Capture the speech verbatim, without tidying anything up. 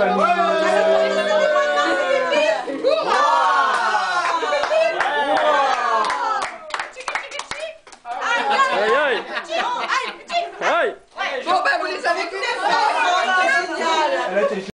Aïe aïe. Aïe. Bon ben vous les avez tous.